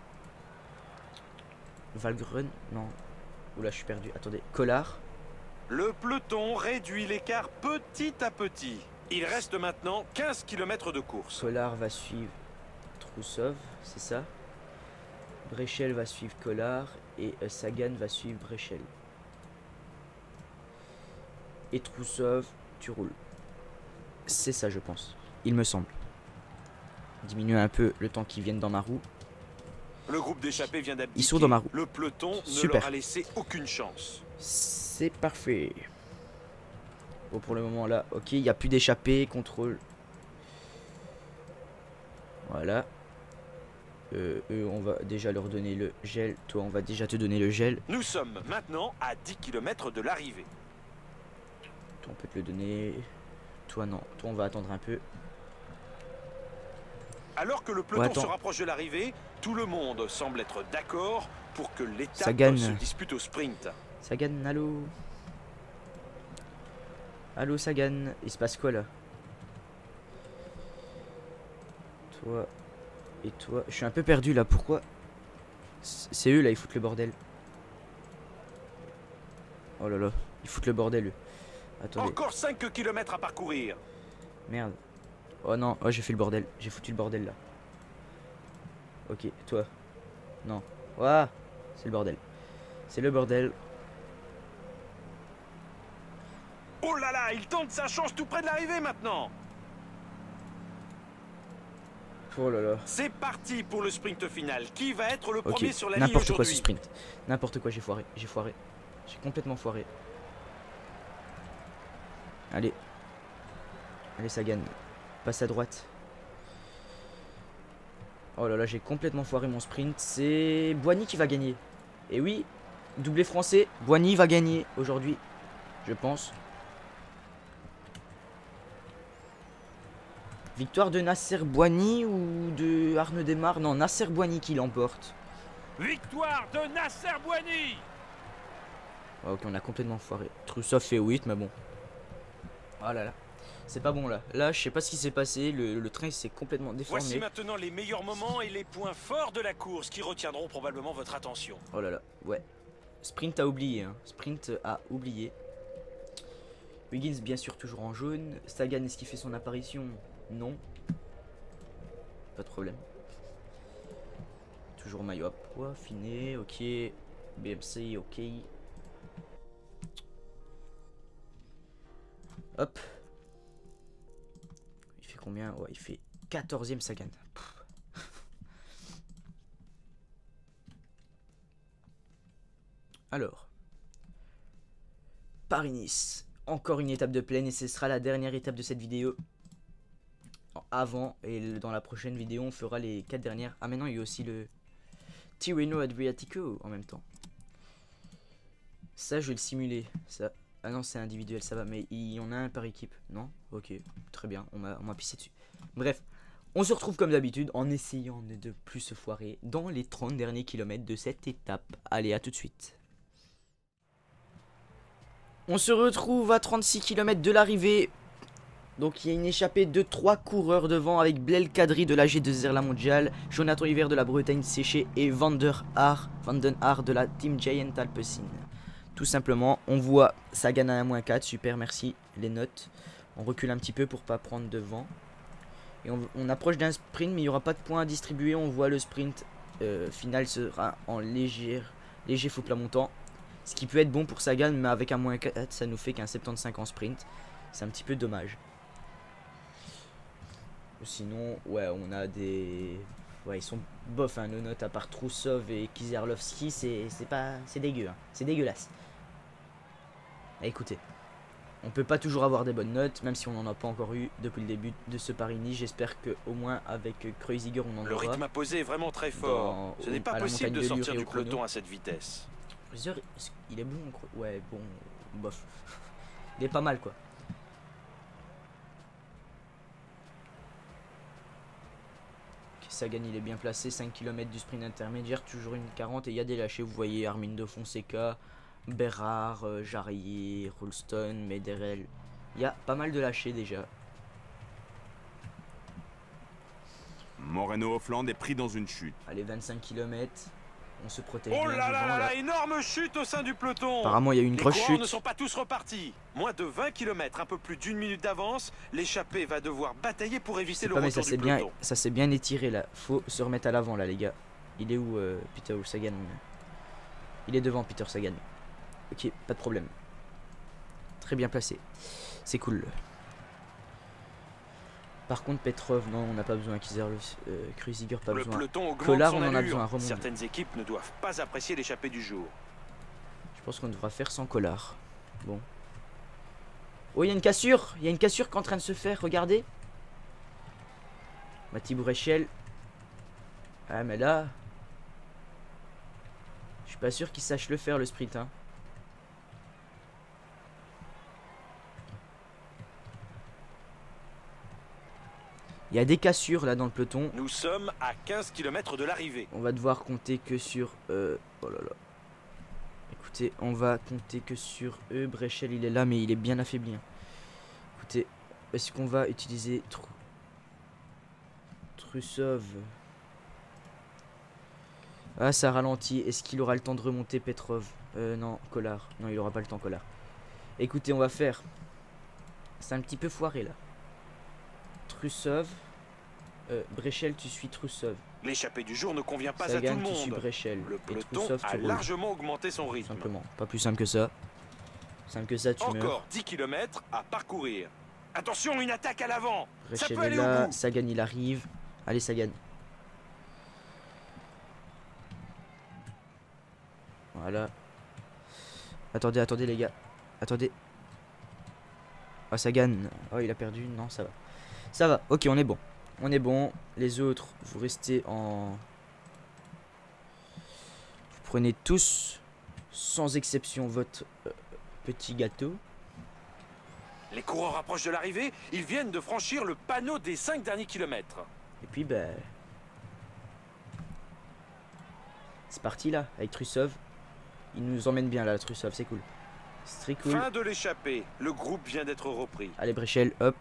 S1: Valgren. Non. Oula, je suis perdu. Attendez. Collard.
S2: Le peloton réduit l'écart petit à petit. Il reste maintenant 15 km de course.
S1: Collard va suivre Troussov, c'est ça. Brechel va suivre Collard. Et Sagan va suivre Brechel. Et Troussov, tu roules. C'est ça, je pense. Il me semble. Diminuer un peu le temps qu'ils viennent dans ma roue.
S2: Le groupe d'échappés vient d'abdiquer.
S1: Ils sont dans ma roue.
S2: Le peloton ne
S1: Super.
S2: leur a laissé aucune chance.
S1: C'est parfait. Bon, pour le moment là, ok, il n'y a plus d'échappée, contrôle. Voilà. Eux, on va déjà leur donner le gel. Toi, on va déjà te donner le gel.
S2: Nous sommes maintenant à 10 km de l'arrivée.
S1: Toi, on peut te le donner. Toi, non. Toi, on va attendre un peu.
S2: Alors que le peloton
S1: attends.
S2: se rapproche de l'arrivée, tout le monde semble être d'accord pour que l'étape
S1: Sagan.
S2: se dispute au sprint.
S1: Sagan, allô. Allô, Sagan. Il se passe quoi là? Toi et toi. Je suis un peu perdu là. Pourquoi? C'est eux là, ils foutent le bordel. Oh là là. Ils foutent le bordel eux. Attendez.
S2: Encore 5 km à parcourir.
S1: Merde. Oh non, oh j'ai fait le bordel. J'ai foutu le bordel là. Ok, toi. Non. Ouah, c'est le bordel. C'est le bordel.
S2: Oh là là, il tente sa chance tout près de l'arrivée maintenant.
S1: Oh là là.
S2: C'est parti pour le sprint final. Qui va être le
S1: Ok,
S2: premier sur la ligne
S1: n'importe quoi ce
S2: aujourd'hui?
S1: sprint. N'importe quoi, j'ai foiré. J'ai foiré. J'ai complètement foiré. Allez. Allez, Sagan. Passe à droite. Oh là là, j'ai complètement foiré mon sprint. C'est Boigny qui va gagner. Et oui, doublé français. Boigny va gagner aujourd'hui. Je pense. Victoire de Nasser Boigny ou de Arnaud Desmar? Non, Nasser Boigny qui l'emporte.
S2: Victoire de Nasser Boigny.
S1: Ouais, ok, on a complètement foiré. Troussov fait 8, mais bon. Oh là là. C'est pas bon là. Là, je sais pas ce qui s'est passé. Le train s'est complètement déformé.
S2: Voici maintenant les meilleurs moments et les points forts de la course qui retiendront probablement votre attention.
S1: Oh là là. Ouais. Sprint a oublié. Hein. Sprint a oublié. Wiggins, bien sûr, toujours en jaune. Sagan, est-ce qu'il fait son apparition? Non. Pas de problème. Toujours maillot à poids. Finé. Ok. BMC. Ok. Hop. Il fait combien? Ouais, il fait 14e Sagan. Alors. Paris-Nice. Encore une étape de plaine et ce sera la dernière étape de cette vidéo. Avant et dans la prochaine vidéo on fera les 4 dernières. Ah mais non, il y a aussi le Tirreno Adriatico en même temps. Ça je vais le simuler. Ça. Ah non, c'est individuel, ça va, mais il y en a un par équipe. Non? Ok, très bien, on m'a pissé dessus. Bref, on se retrouve comme d'habitude en essayant de ne plus se foirer dans les 30 derniers kilomètres de cette étape. Allez, à tout de suite. On se retrouve à 36 km de l'arrivée. Donc il y a une échappée de 3 coureurs devant avec Blel Kadri de la G2R La Mondiale, Jonathan Hiver de la Bretagne Séchée et Van den Haar de la Team Giant Alpecin. Tout simplement, on voit Sagan à 1-4, super, merci, les notes. On recule un petit peu pour pas prendre de vent. Et on approche d'un sprint, mais il n'y aura pas de points à distribuer. On voit le sprint final sera en léger faux plat montant. Ce qui peut être bon pour Sagan, mais avec un moins 4, ça nous fait qu'un 75 en sprint. C'est un petit peu dommage. Sinon, ouais, on a des... Ouais, ils sont bof, hein, nos notes, à part Troussov et Kizerlovski, c'est dégueu, hein. C'est dégueulasse. Écoutez, on peut pas toujours avoir des bonnes notes, même si on n'en a pas encore eu depuis le début de ce Paris-Nice. J'espère que au moins avec Kreuziger, on en aura.
S2: Le rythme imposé est vraiment très fort. Ce n'est pas possible de sortir du peloton à cette vitesse.
S1: Kreuziger, il est bon, ouais, bon, bof. Il est pas mal, quoi. Sagan il est bien placé, 5 km du sprint intermédiaire, toujours une 40 et il y a des lâchés, vous voyez Armin de Fonseca, Bérard, Jarier, Rolston, Mederel, il y a pas mal de lâchés déjà.
S3: Moreno Offland est pris dans une chute.
S1: Allez, 25 km, on se protège
S2: Oh
S1: bien
S2: là
S1: devant,
S2: là là, énorme chute au sein du peloton.
S1: Apparemment il y a eu une grosse chute.
S2: Les coureurs ne sont pas tous repartis. Moins de 20 km, un peu plus d'une minute d'avance. L'échappée va devoir batailler pour éviter le retour du peloton.
S1: Ça s'est bien étiré là. Faut se remettre à l'avant là les gars. Il est où Peter Sagan? Il est devant Peter Sagan. Ok, pas de problème. Très bien placé. C'est cool. Par contre Petrov, non, on n'a pas besoin. Kreuziger, pas besoin.
S2: Le peloton augmente
S1: Collard,
S2: son
S1: on en a
S2: allure.
S1: besoin.
S2: Certaines équipes ne doivent pas apprécier l'échappée du jour.
S1: Je pense qu'on devra faire sans Collard. Bon. Oh, il y a une cassure. Il y a une cassure qui est en train de se faire. Regardez. Mati Bourrechel. Ah, mais là. Je suis pas sûr qu'il sache le faire, le sprint. Hein. Il y a des cassures là dans le peloton.
S2: Nous sommes à 15 km de l'arrivée.
S1: On va devoir compter que sur... oh là là. Écoutez, on va compter que sur eux. Brechel, il est là, mais il est bien affaibli. Hein. Écoutez, est-ce qu'on va utiliser Trussov? Ah, ça ralentit. Est-ce qu'il aura le temps de remonter Petrov? Non, Collard. Non, il aura pas le temps, Collard. Écoutez, on va faire... C'est un petit peu foiré, là. Trussov. Brechel, tu suis Trussov.
S2: L'échappée du jour ne convient pas
S1: Sagan,
S2: à tout le monde.
S1: tu suis Brechel.
S2: Le
S1: Et
S2: peloton
S1: Trussov,
S2: a
S1: tu roules.
S2: largement augmenté son rythme.
S1: Simplement. Pas plus simple que ça. Simple que ça, tu meurs.
S2: Encore 10 km à parcourir. Attention, une attaque à l'avant. Ça
S1: Brechel
S2: peut
S1: est
S2: aller
S1: là.
S2: au bout.
S1: Sagan, il arrive. Allez, Sagan. Voilà. Attendez, attendez, les gars. Attendez. Ah, Sagan. Oh, il a perdu. Non, ça va. Ça va. Ok, on est bon. On est bon. Les autres, vous restez en... Vous prenez tous, sans exception, votre petit gâteau.
S2: Les coureurs approchent de l'arrivée. Ils viennent de franchir le panneau des 5 derniers kilomètres.
S1: Et puis, ben... C'est parti, là, avec Trussov. Il nous emmène bien, là, Trussov. C'est cool. C'est très cool.
S2: Fin de l'échappée. Le groupe vient d'être repris.
S1: Allez, Brechel, hop.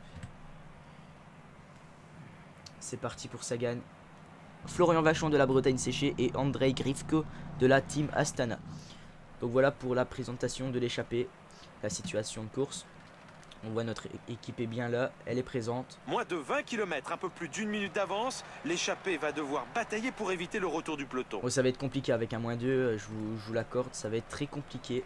S1: C'est parti pour Sagan. Florian Vachon de la Bretagne séchée et Andrei Grifko de la team Astana. Donc voilà pour la présentation de l'échappée, la situation de course. On voit notre équipe est bien là, elle est présente.
S2: Moins de 20 km, un peu plus d'une minute d'avance. L'échappée va devoir batailler pour éviter le retour du peloton.
S1: Oh, ça va être compliqué avec un -2, je vous l'accorde, ça va être très compliqué.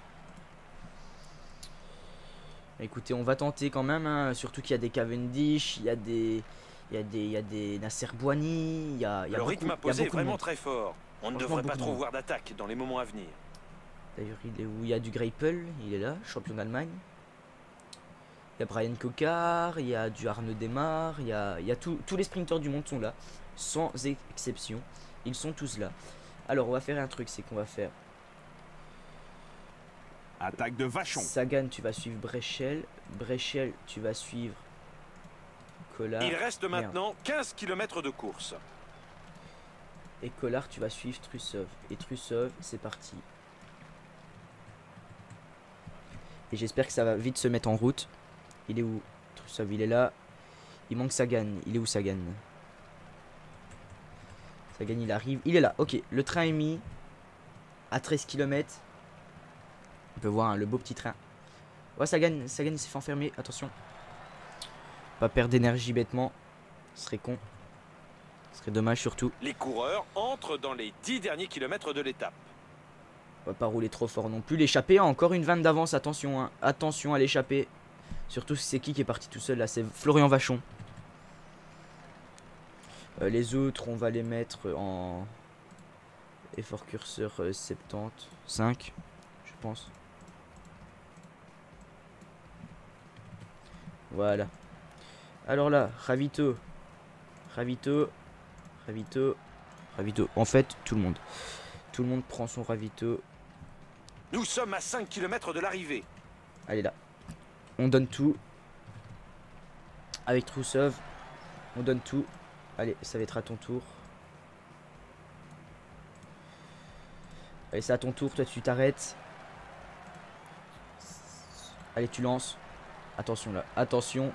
S1: Écoutez, on va tenter quand même, hein, surtout qu'il y a des Cavendish, il y a des Nasser Bouhanni, il y a
S2: le rythme imposé est vraiment
S1: de
S2: très fort. On ne devrait pas trop voir d'attaque dans les moments à venir.
S1: D'ailleurs, il est où? Il y a du Greipel, il est là, champion d'Allemagne. Il y a Brian Cocard, il y a du Arnaud Demar, il y a tous les sprinteurs du monde sont là, sans exception. Ils sont tous là. Alors, on va faire un truc, c'est qu'on va faire...
S3: Attaque de Vachon.
S1: Sagan, tu vas suivre Brechel. Brechel, tu vas suivre Collard.
S2: Il reste maintenant 15 km de course.
S1: Et Collard, tu vas suivre Trussov. Et Trussov, c'est parti. Et j'espère que ça va vite se mettre en route. Il est où? Trussov, il est là. Il manque Sagan. Il est où Sagan? Sagan, il arrive. Il est là. Ok, le train est mis à 13 km. On peut voir hein, le beau petit train. Ouais, Sagan il s'est fait enfermer. Attention. Pas perdre d'énergie bêtement. Ce serait con. Ce serait dommage surtout.
S2: Les coureurs entrent dans les 10 derniers kilomètres de l'étape.
S1: On va pas rouler trop fort non plus. L'échappée a encore une vanne d'avance. Attention, hein. Attention à l'échappée. Surtout si c'est qui est parti tout seul là. C'est Florian Vachon. Les autres, on va les mettre en effort curseur 75, je pense. Voilà. Alors là, Ravito. En fait, tout le monde. Tout le monde prend son Ravito.
S2: Nous sommes à 5 km de l'arrivée.
S1: Allez là. On donne tout. Avec Troussov. On donne tout. Allez, ça va être à ton tour. Allez, c'est à ton tour. Toi, tu t'arrêtes. Allez, tu lances. Attention là. Attention.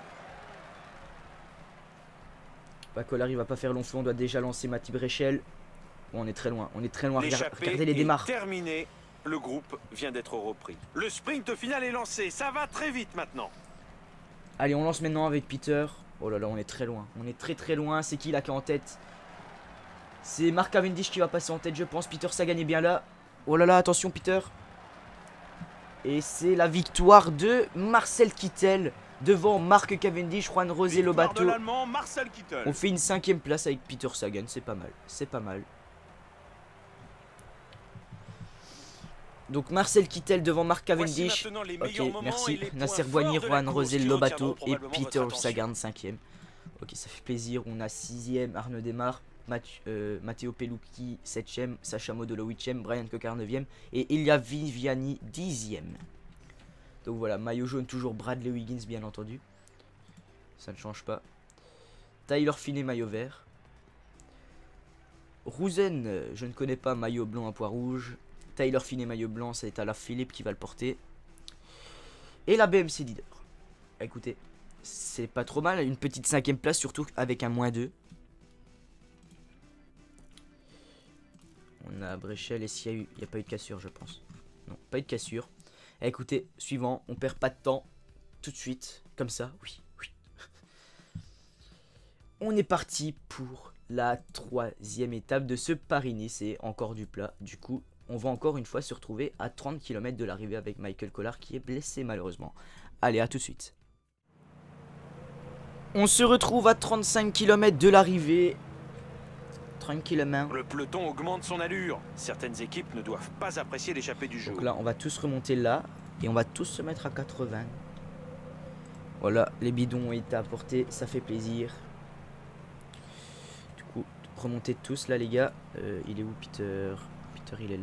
S1: Bacolar, il va pas faire long feu. On doit déjà lancer Mati Bréchel. Bon, on est très loin. On est très loin. Regardez les démarres.
S2: Terminé. Le groupe vient d'être repris. Le sprint final est lancé. Ça va très vite maintenant.
S1: Allez, on lance maintenant avec Peter. Oh là là, on est très loin. On est très loin. C'est qui là qui est en tête? C'est Mark Cavendish qui va passer en tête, je pense. Peter Sagan est bien là. Oh là là, attention Peter. Et c'est la victoire de Marcel Kittel devant Mark Cavendish, Juan José Lobato. On fait une 5e place avec Peter Sagan. C'est pas mal. C'est pas mal. Donc Marcel Kittel devant Mark Cavendish. Ok, merci. Nasser Boigny, Juan José Lobato et Peter Sagan 5e. Ok, ça fait plaisir. On a 6e Arnaud Desmar, Matteo Pelucchi 7e, Sacha Modolo 8e, Brian Cocard 9e et Ilya Viviani 10e. Donc voilà, maillot jaune toujours Bradley Wiggins bien entendu. Ça ne change pas. Tyler Finney maillot vert. Rouzen, je ne connais pas, maillot blanc à pois rouge. Tyler Finney maillot blanc, c'est Alain Philippe qui va le porter. Et la BMC leader. Écoutez, c'est pas trop mal, une petite 5e place, surtout avec un -2. On a Bréchel et s'il y a eu, il n'y a pas eu de cassure, je pense. Non, pas eu de cassure. Écoutez, suivant, on perd pas de temps tout de suite, comme ça. Oui. On est parti pour la 3e étape de ce Paris-Nice. C'est encore du plat, du coup. On va encore une fois se retrouver à 30 km de l'arrivée avec Michael Collard qui est blessé malheureusement. Allez, à tout de suite. On se retrouve à 35 km de l'arrivée. Tranquillement.
S2: Le peloton augmente son allure. Certaines équipes ne doivent pas apprécier l'échappée du jour.
S1: Donc là, on va tous remonter là. Et on va tous se mettre à 80. Voilà, les bidons ont été apportés. Ça fait plaisir. Du coup, remontez tous là les gars. Il est où Peter? Peter, il est